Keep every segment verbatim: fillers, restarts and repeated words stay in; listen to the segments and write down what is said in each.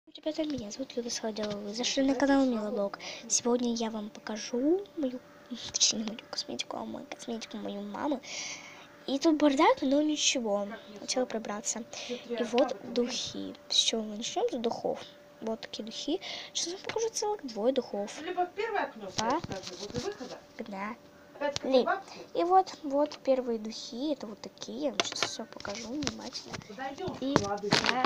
Ребята, меня зовут Люда Солодела, вы зашли на канал Милоблог. Сегодня я вам покажу мою, точнее, мою косметику, а мою косметику мою мамы. И тут бардак, но ничего, хотела прибраться. И вот духи. С чего мы начнем? С духов. Вот такие духи. Сейчас вам покажу целых двое духов. Погнали. И вот, вот первые духи, это вот такие. Сейчас все покажу внимательно. И я...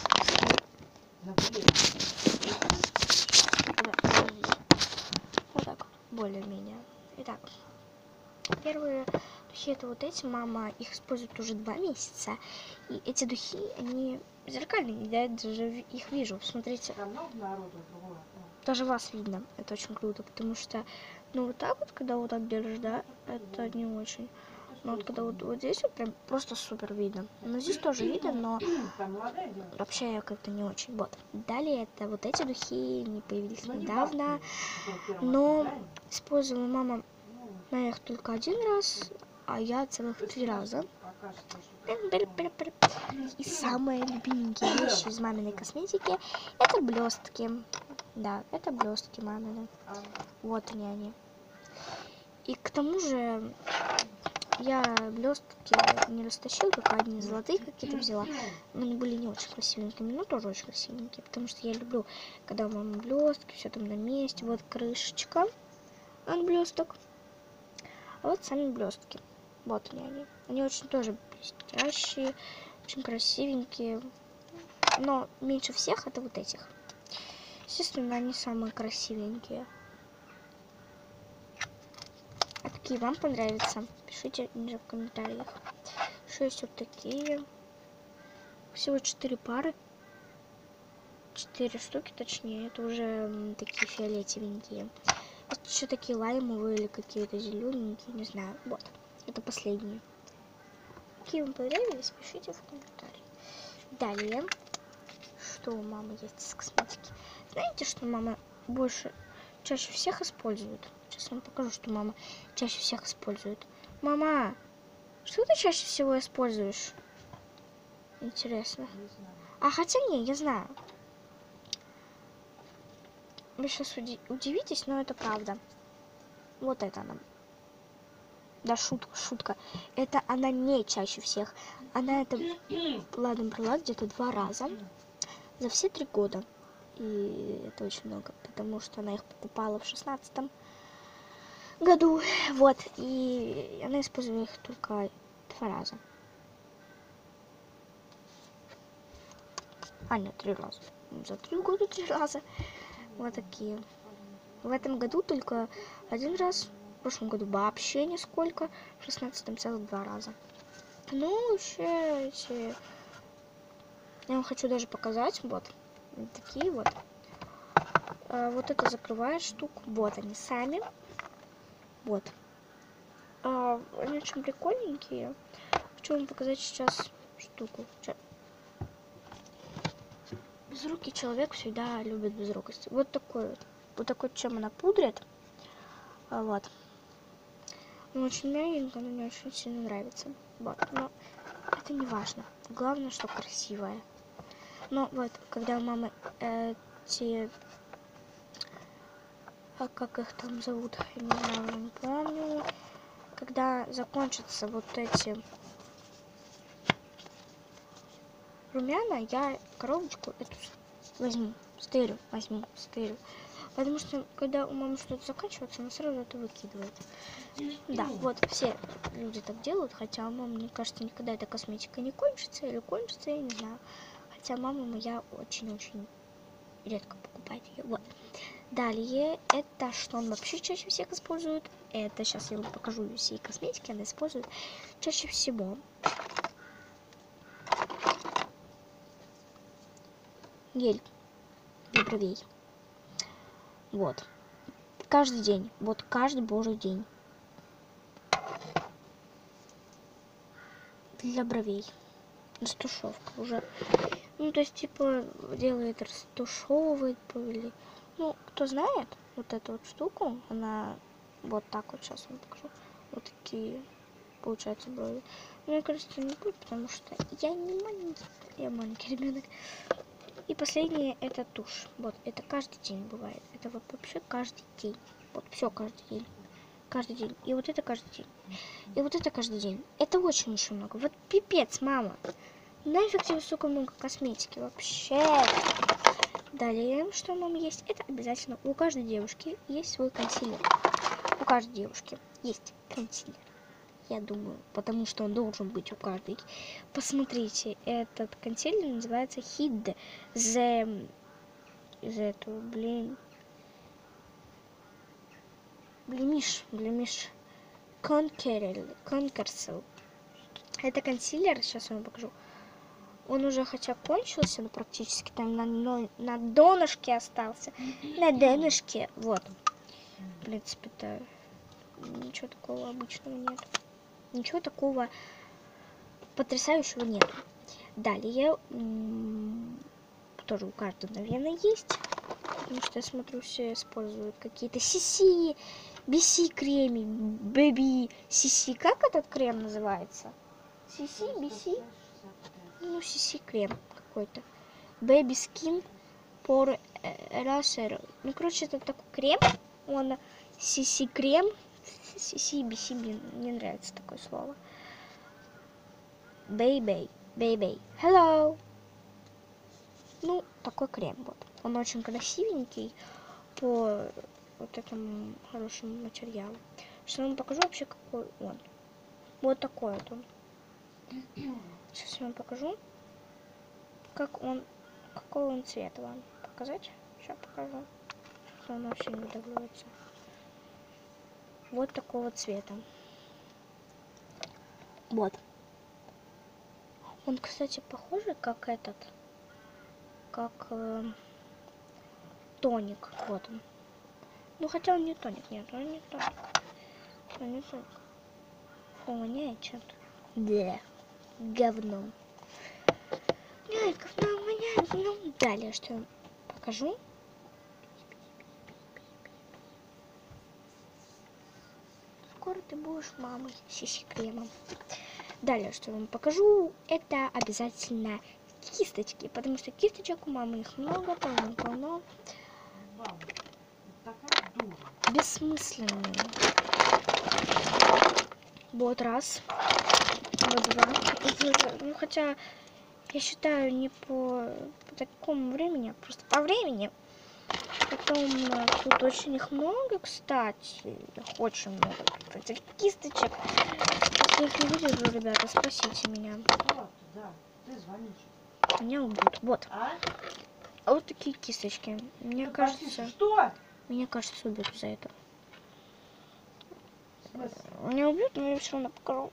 Вот так, более-менее. Итак, первые духи это вот эти. Мама их использует уже два месяца. И эти духи, они зеркальные, я даже их вижу. Смотрите. Даже вас видно. Это очень круто, потому что, ну, вот так вот, когда вот так держишь, да, это не очень. Но вот когда вот, вот здесь вот прям просто супер видно. Но здесь тоже видно, но вообще как-то не очень. Вот. Далее это вот эти духи, они появились недавно. Но использовала мама на их только один раз, а я целых три раза. И самая любименькая вещь из маминой косметики это блестки. Да, это блестки мамины. Вот они они. И к тому же я блестки не растащила, только одни золотые какие-то взяла. Но они были не очень красивенькими, но тоже очень красивенькие. Потому что я люблю, когда у мамы блестки, все там на месте. Вот крышечка от блесток. А вот сами блестки. Вот они они. Они очень тоже блестящие, очень красивенькие. Но меньше всех это вот этих. Естественно, они самые красивенькие. А какие вам понравятся? Пишите ниже в комментариях. Еще есть вот такие. Всего четыре пары. Четыре штуки, точнее. Это уже такие фиолетовенькие. Это еще такие лаймовые или какие-то зелененькие, не знаю. Вот. Это последние. Какие вам понравились, пишите в комментариях. Далее. Что у мамы есть из косметики? Знаете, что мама больше, чаще всех использует? Сейчас вам покажу, что мама чаще всех использует. Мама, что ты чаще всего используешь? Интересно. А хотя не, я знаю. Вы сейчас удивитесь, но это правда. Вот это она. Да, шутка, шутка. Это она не чаще всех. Она это, ладно, брала где-то два раза за все три года. И это очень много, потому что она их покупала в шестнадцатом году. Вот, и она использовала их только два раза. А, нет, три раза. За три года три раза. Вот такие. В этом году только один раз. В прошлом году вообще нисколько. В шестнадцатом целых два раза. Ну, вообще, эти... Я вам хочу даже показать. Вот. Вот такие вот. А, вот это закрывает штуку. Вот они сами. Вот. А, они очень прикольненькие. Хочу вам показать сейчас штуку. Безрукий человек всегда любит безрукость. Вот такой вот. Вот такой, чем она пудрит. А, вот. Он очень мягенько, но мне очень сильно нравится. Вот. Но это не важно. Главное, что красивая. Но вот, когда у мамы эти... А как их там зовут? Я не знаю, не помню. Когда закончатся вот эти румяна, я коробочку эту возьму, стырю, возьму, стырю. Потому что, когда у мамы что-то заканчивается, она сразу это выкидывает. Да, вот все люди так делают, хотя у мамы, мне кажется, никогда эта косметика не кончится, или кончится, я не знаю. Хотя мама моя очень-очень редко покупает ее. Вот. Далее, это что он вообще чаще всех использует. Это сейчас я вам покажу всей косметики, она использует чаще всего. Гель для бровей. Вот. Каждый день. Вот каждый божий день. Для бровей. Растушевка уже. Ну, то есть, типа, делает, растушевывает или... Ну, кто знает вот эту вот штуку, она вот так вот, сейчас вам покажу. Вот такие, получается, брови. Мне кажется, не будет, потому что я не маленький, я маленький ребенок. и последнее это тушь. Вот, это каждый день бывает. Это вот вообще каждый день. Вот все каждый день. Каждый день. И вот это каждый день. И вот это каждый день. Это очень-очень много. Вот пипец, мама. Нафиг тебе столько много косметики вообще. Далее, что нам есть, это обязательно у каждой девушки есть свой консилер. У каждой девушки есть консилер. Я думаю, потому что он должен быть у каждой. Посмотрите, этот консилер называется Hid the... Из этого, блин... Блемиш, блемиш. Конкерсел. Это консилер, сейчас я вам покажу. Он уже хотя кончился, но практически там на, на, на донышке остался. На донышке, вот. В принципе-то ничего такого обычного нет. Ничего такого потрясающего нет. Далее, тоже у каждого, наверное, есть. Потому что я смотрю, все используют какие-то си си, би си креми, бэби, си си. Как этот крем называется? си си, би си? Ну, си си крем какой-то. Baby Skin for Eraser. Ну, короче, это такой крем. Он си си крем. си си, би си, мне не нравится такое слово. Baby, baby. Hello. Ну, такой крем вот. Он очень красивенький по вот этому хорошему материалу. Сейчас я вам покажу вообще, какой он. Вот такой вот он. Сейчас я вам покажу, как он, какой он цвет вам показать. Сейчас покажу. Сейчас он вообще не выдавливается. Вот такого цвета. Вот. Он, кстати, похожий, как этот, как э, тоник. Вот он. Ну, хотя он не тоник, нет, он не тоник. Он не тоник. Фу, воняет чем-то. Да. Говном. Воняет говном, воняет говном. Далее, что я покажу. Скоро ты будешь мамой с си-кремом. Далее, что я вам покажу, это обязательно кисточки, потому что кисточек у мамы их много, полно-полно. Бессмысленные. Вот раз. Вот два. Ну, хотя, я считаю, не по, по такому времени, а просто по времени. Потом тут очень их много, кстати. Их очень много. Этих кисточек. Если я их не выдержу, ребята, спросите меня. Вот, да. Ты звонишь. Меня убьют. Вот. А? А вот такие кисточки. Мне Ты кажется... Что? Мне кажется, убьют за это. В смысле? Меня убьют, но я все равно покажу.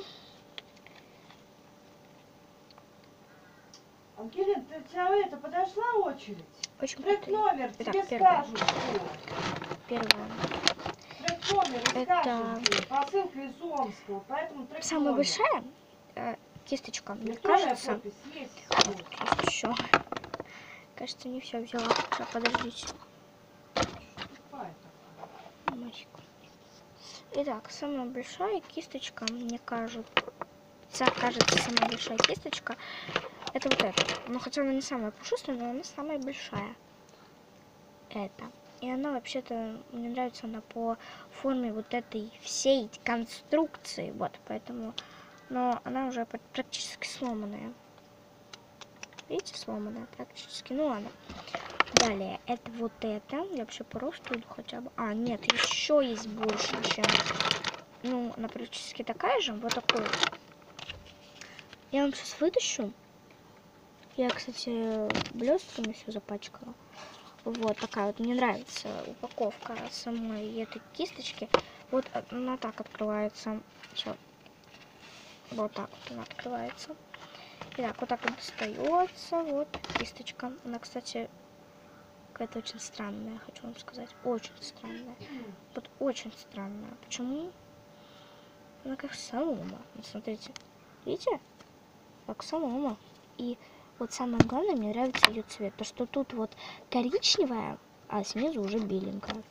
Ангелин, ты, у тебя это, подошла очередь? Очень Трек крутые. номер, Итак, тебе первое. скажут. Что. Первое. Трек номер Это- скажут тебе. Посылка из Омска, поэтому трек Самая номер. большая э, кисточка, мне Электронная кажется... подпись есть. Вот. Еще. Кажется, не все взяла. Сейчас, подождите. Какая такая? Марик. Итак, самая большая кисточка, мне кажется, кажется, самая большая кисточка, это вот эта. Ну, хотя она не самая пушистая, но она самая большая. Это. И она вообще-то, мне нравится она по форме вот этой всей конструкции. Вот, поэтому... Но она уже практически сломанная. Видите, сломанная практически. Ну ладно. Далее, это вот это. Я вообще по росту иду хотя бы. А, нет, еще есть больше, чем... Ну, она практически такая же. Вот такой вот. Я вам сейчас вытащу. Я, кстати, блестками все запачкала. Вот такая вот. Мне нравится упаковка самой этой кисточки. Вот она так открывается. Сейчас. Вот так вот она открывается. Итак, вот так вот достается. Вот кисточка. Она, кстати, какая-то очень странная, хочу вам сказать. Очень странная. Вот очень странная. Почему? Она как солома. Вот смотрите. Видите? Как солома. И вот самое главное, мне нравится ее цвет. То, что тут вот коричневая, а снизу уже беленькая.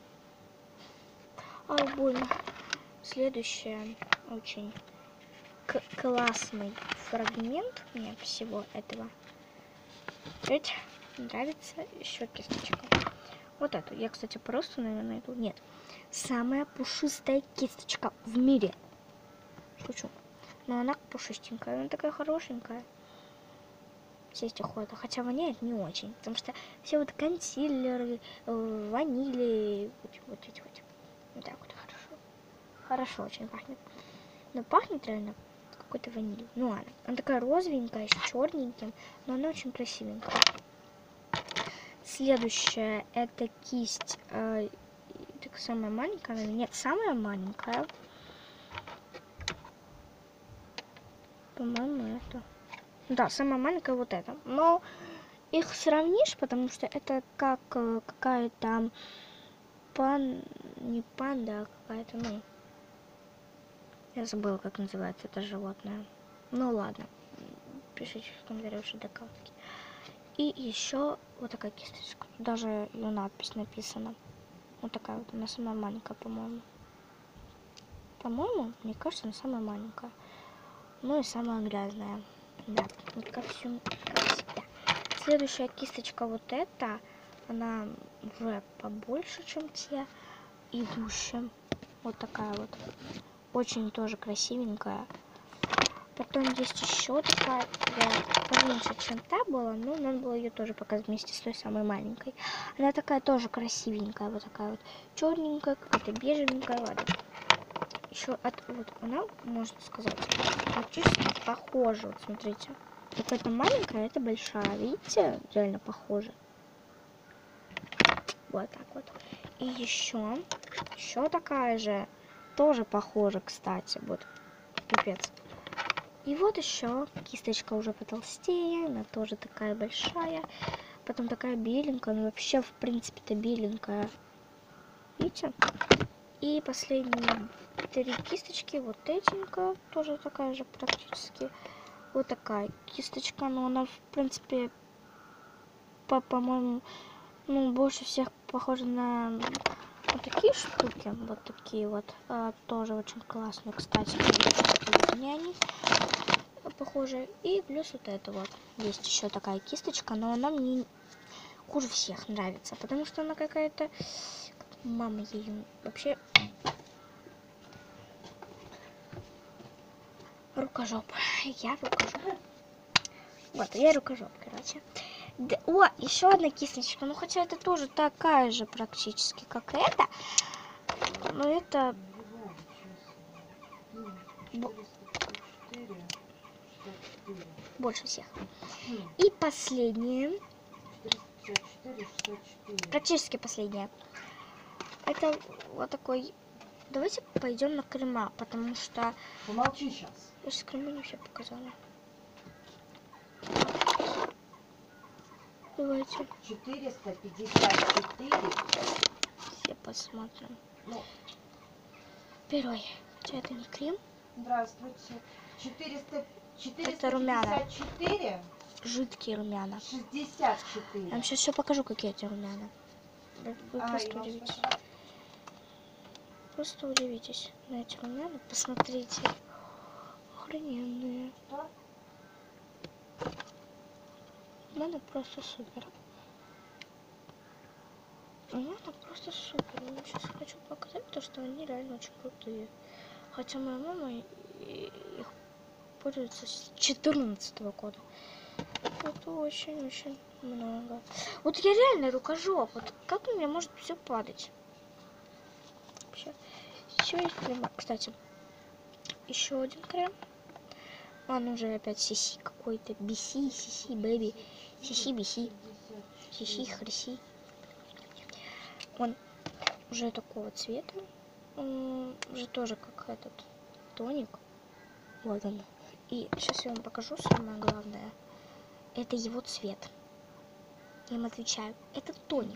А, больно. Следующее очень к- классный фрагмент мне всего этого. Ведь нравится еще кисточка. Вот эту. Я, кстати, просто, наверное, найду. Нет. Самая пушистая кисточка в мире. Шучу. Но она пушистенькая. Она такая хорошенькая. Все эти охота. Хотя воняет не очень. Потому что все вот консилеры, э, ванили, вот, вот эти вот. Вот так вот хорошо. Хорошо очень пахнет. Но пахнет реально какой-то ванилью. Ну ладно. Она такая розовенькая, с черненьким. Но она очень красивенькая. Следующая это кисть. Э, так самая маленькая. Она, нет, самая маленькая. По-моему, это. Да, самая маленькая вот эта. Но их сравнишь, потому что это как э, какая-то пан... Не панда, а какая-то, ну... Я забыла, как называется это животное. Ну ладно. Пишите в комментариях ваши догадки. И еще вот такая кисточка. Даже ее надпись написана. Вот такая вот. Она самая маленькая, по-моему. По-моему, мне кажется, она самая маленькая. Ну и самая грязная. Да, вот как, всю, как всегда. Следующая кисточка вот эта. Она уже побольше, чем те идущие. Вот такая вот. Очень тоже красивенькая. Потом есть еще такая, я поменьше, чем та была, но надо было ее тоже показать вместе с той самой маленькой. Она такая тоже красивенькая, вот такая вот черненькая, какая-то бежевенькая, ладно. Еще от, вот она, можно сказать, практически похожа, вот смотрите. Какая-то маленькая, а это большая, видите, реально похожа. Вот так вот. И еще, еще такая же, тоже похожа, кстати, вот, пипец. И вот еще кисточка уже потолстее, она тоже такая большая. Потом такая беленькая, ну вообще в принципе-то беленькая. Видите? И последние три кисточки, вот этенькая, тоже такая же практически. Вот такая кисточка, но она в принципе, по- по-моему, ну больше всех похожа на вот такие штуки. Вот такие вот. А, тоже очень классные, кстати. Не они. Похоже. И плюс вот это вот. Есть еще такая кисточка, но она мне хуже всех нравится, потому что она какая-то... Мама ее вообще... Рукожоп. Я рукожоп. Вот, я рукожоп, короче. Да, о, еще одна кисточка. Ну, хотя это тоже такая же практически, как эта. Но это... Больше всех. И последнее. Практически последнее. Это вот такой... Давайте пойдем на крема, потому что... Помолчи сейчас. Я же крема не все показала. Давайте. четыреста пятьдесят четыре. Все посмотрим. Ну, Первый. Хотя это не крем. здравствуйте. четыреста, Это румяна. четыреста пятьдесят четыре. Жидкие румяна. шестьдесят четыре. Я вам сейчас все покажу, какие эти румяна. Вы, вы А, просто и вам удивитесь. спасибо. Просто удивитесь на эти румяна. Посмотрите. Охрененные. Что? Румяна просто супер. Румяна просто супер. Я вам сейчас хочу показать, потому что они реально очень крутые. Хотя моя мама их пользуется с четырнадцатого года. Это очень-очень много. Вот я реально рукожоп. Вот как у меня может все падать? Вообще. Еще есть крем. Кстати, еще один крем. Он уже опять сиси какой-то. Биси, сиси, бэби. Сиси, биси. Сиси, хриси. Он уже такого цвета. Он уже тоже как этот тоник. Вот он. И сейчас я вам покажу самое главное. Это его цвет. Я им отвечаю. Это тоник.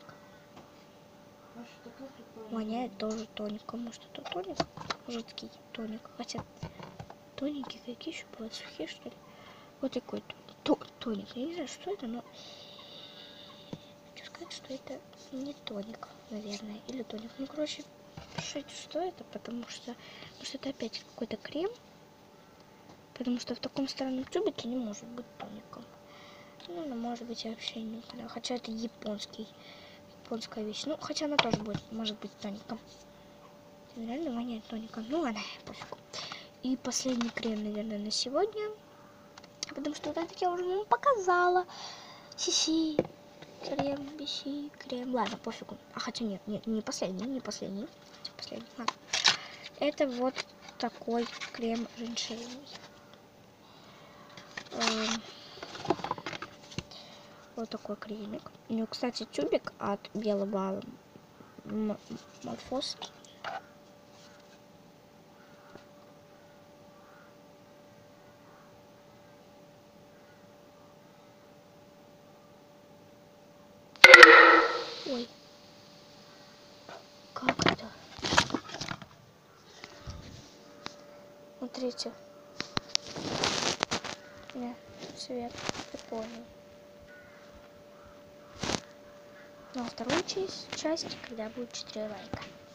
Воняет тоже тоником. Может, это тоник? Жидкий тоник. Хотя тоники какие еще бывают? Сухие, что ли? Вот такой то тоник. Я не знаю, что это, но... Хочу сказать, что это не тоник, наверное. Или тоник. Ну, короче, пишите, что это, потому что... Может, это опять какой-то крем. Потому что в таком странном тюбике не может быть тоником. Ну, она может быть вообще никогда. Хотя это японский. Японская вещь. Ну, хотя она тоже будет, может быть тоником. Реально воняет тоником. Ну ладно, пофигу. И последний крем, наверное, на сегодня. Потому что вот этот я уже вам показала. Си-си. Крем, би-си, крем. Ладно, пофигу. А хотя нет, нет, не последний, не последний. Хотя последний. Ладно. Это вот такой крем женьшеневый. Эм, Вот такой кремик. У него, кстати, тюбик от белого Морфос. Ой. Как это? Смотрите. Не, цвет. Ты понял. Ну а вторую часть, часть, когда будет четыре лайка.